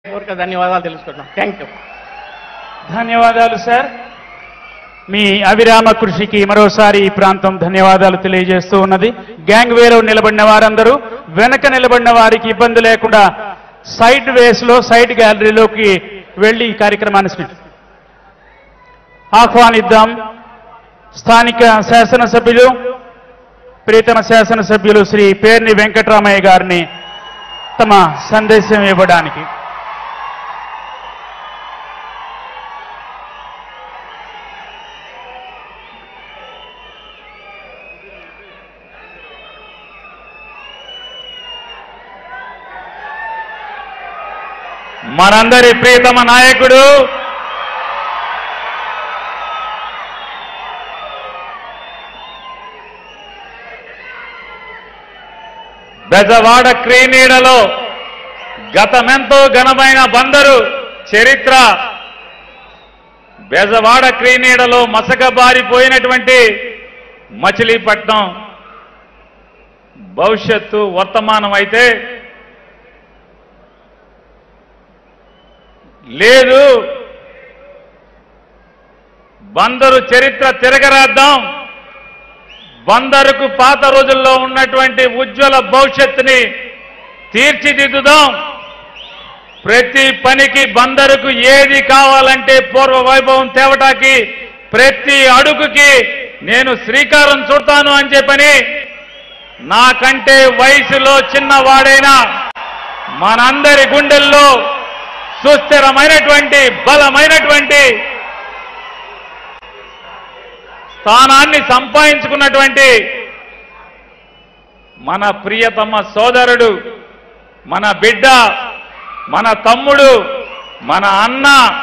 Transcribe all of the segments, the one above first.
ధన్యవాదాలు తెలుసుకుంటున్నాం. Thank you. ధన్యవాదాలు సార్. మీ అవిరామ కృషికి మరోసారి ఈ ప్రాంతం ధన్యవాదాలు తెలియజేస్తూ ఉన్నది. గ్యాంగ్ వేలో నిలబడిన వారందరూ వెనక నిలబడిన వారికి ఇబ్బంది లేకుండా సైడ్ వేస్లో సైడ్ గ్యాలరీలోకి వెళ్లి ఈ కార్యక్రమాన్ని ఆహ్వానిద్దాం. స్థానిక శాసనసభ్యులు ప్రియతమ శాసనసభ్యులు శ్రీ పేర్ని వెంకటరామయ్య గారిని తమ సందేశం ఇవ్వడానికి. మనందరి ప్రియతమ నాయకుడు బెజవాడ క్రీనీడలో గతమెంతో ఘనమైన బందరు చరిత్ర, బెజవాడ క్రీనీడలో మసకబారిపోయినటువంటి మచిలీపట్నం భవిష్యత్తు వర్తమానం అయితే లేదు. బందరు చరిత్ర తిరగరాద్దాం, బందరుకు పాత రోజుల్లో ఉన్నటువంటి ఉజ్వల భవిష్యత్తుని తీర్చిదిద్దుదాం. ప్రతి పనికి బందరుకు ఏది కావాలంటే పూర్వ వైభవం తేవటానికి ప్రతి అడుగుకి నేను శ్రీకారం చుడతాను అని చెప్పని నాకంటే వయసులో చిన్నవాడైనా మనందరి గుండెల్లో సుస్థిరమైనటువంటి బలమైనటువంటి స్థానాన్ని సంపాదించుకున్నటువంటి మన ప్రియతమ సోదరుడు, మన బిడ్డ, మన తమ్ముడు, మన అన్న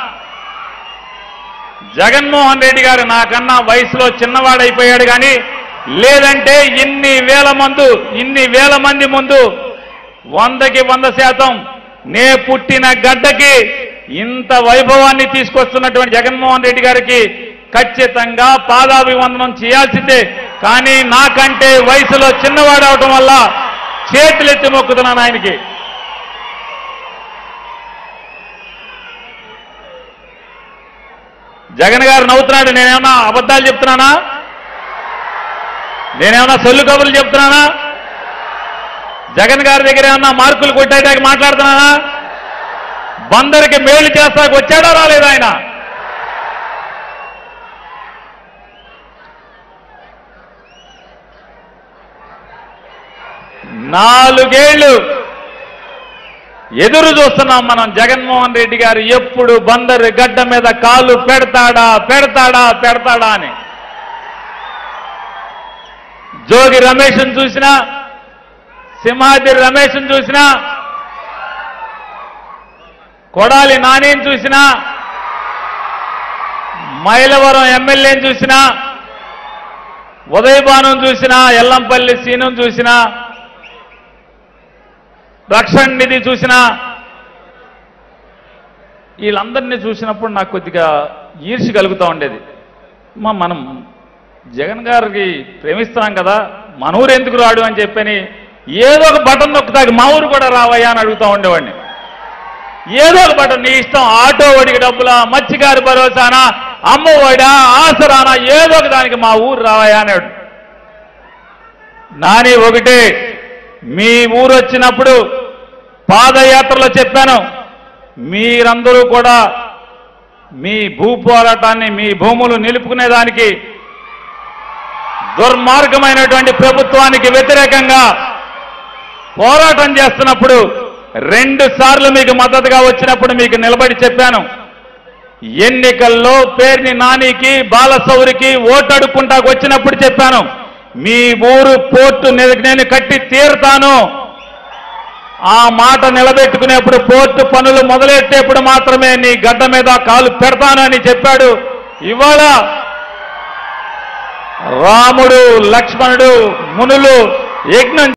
జగన్మోహన్ రెడ్డి గారు నాకన్నా వయసులో చిన్నవాడైపోయాడు. కానీ లేదంటే ఇన్ని వేల మంది ముందు 100కి 100% నే పుట్టిన గడ్డకి ఇంత వైభవాన్ని తీసుకొస్తున్నటువంటి జగన్మోహన్ రెడ్డి గారికి ఖచ్చితంగా పాదాభివందనం చేయాల్సిందే. కానీ నాకంటే వయసులో చిన్నవాడవటం వల్ల చేతులెత్తి మొక్కుతున్నాను ఆయనకి. జగన్ గారు నవ్వుతున్నాడు. నేనేమన్నా అబద్ధాలు చెప్తున్నానా? నేనేమన్నా సొల్లు కబుర్లు చెప్తున్నానా? జగన్ గారి దగ్గర ఏమన్నా మార్కులు కొట్టేటానికి మాట్లాడుతున్నానా? బందరికి మేలు చేస్తాకు వచ్చాడా రాలేదా ఆయన? నాలుగేళ్లు ఎదురు చూస్తున్నాం మనం. జగన్మోహన్ రెడ్డి గారు ఎప్పుడు బందరు గడ్డ మీద కాలు పెడతాడా అని. జోగి రమేష్ను చూసినా, సింహాద్రి రమేష్ను చూసినా, కొడాలి నానిని చూసినా, మైలవరం ఎమ్మెల్యేని చూసినా, ఉదయభానుని చూసినా, ఎల్లంపల్లి సీనుని చూసినా, రక్షణ నిధి చూసినా, వీళ్ళందరినీ చూసినప్పుడు నాకు కొద్దిగా ఈర్ష్య కలుగుతూ ఉండేది. మనం జగన్ గారికి ప్రేమిస్తున్నాం కదా, మన ఊరు ఎందుకు రాడు అని చెప్పని ఏదో ఒక బటన్ నొక్కుతాకి మా ఊరు కూడా రావయ్యా అని అడుగుతూ ఉండేవాడిని. ఏదో ఒక బటన్, నీ ఇష్టం, ఆటో ఒడికి డబ్బులా, మత్స్యకారు భరోసానా, అమ్మఒడా, ఆసరానా, ఏదో ఒక దానికి మా ఊరు రావయ్యా అన్నాడు. నాని ఒకటే, మీ ఊరు వచ్చినప్పుడు పాదయాత్రలో చెప్పాను, మీరందరూ కూడా మీ భూ పోరాటాన్ని, మీ భూములు నిలుపుకునేదానికి దుర్మార్గమైనటువంటి ప్రభుత్వానికి వ్యతిరేకంగా పోరాటం చేస్తున్నప్పుడు 2 సార్లు మీకు మద్దతుగా వచ్చినప్పుడు మీకు నిలబడి చెప్పాను. ఎన్నికల్లో పేర్ని నానికి, బాలసౌరికి ఓటు అడుక్కుంటాకు వచ్చినప్పుడు చెప్పాను, మీ ఊరు పోర్టు నేను కట్టి తీరుతాను. ఆ మాట నిలబెట్టుకునేప్పుడు, పోర్టు పనులు మొదలెట్టేప్పుడు మాత్రమే నీ గడ్డ మీద కాలు పెడతాను అని చెప్పాడు. ఇవాళ రాముడు, లక్ష్మణుడు, మునులు యజ్ఞం